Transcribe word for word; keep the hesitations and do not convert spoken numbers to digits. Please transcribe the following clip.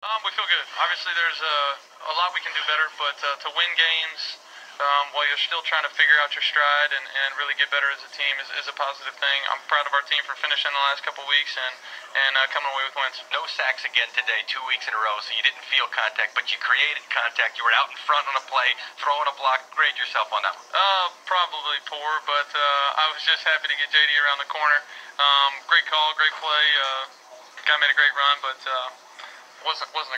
Um, we feel good. Obviously, there's uh, a lot we can do better, but uh, to win games um, while you're still trying to figure out your stride and, and really get better as a team is, is a positive thing. I'm proud of our team for finishing the last couple weeks and, and uh, coming away with wins. No sacks again today, two weeks in a row, so you didn't feel contact, but you created contact. You were out in front on a play, throwing a block. Grade yourself on that one. Uh, probably poor, but uh, I was just happy to get J D around the corner. Um, great call, great play. Uh, guy made a great run, but uh, wasn't wasn't a